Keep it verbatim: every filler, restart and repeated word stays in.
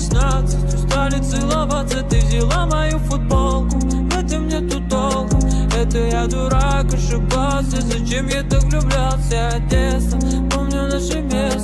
шестнадцать, устали целоваться. Ты взяла мою футболку, в этом нету толку. Это я дурак, ошибался, зачем я так влюблялся? Одесса, помню наше место.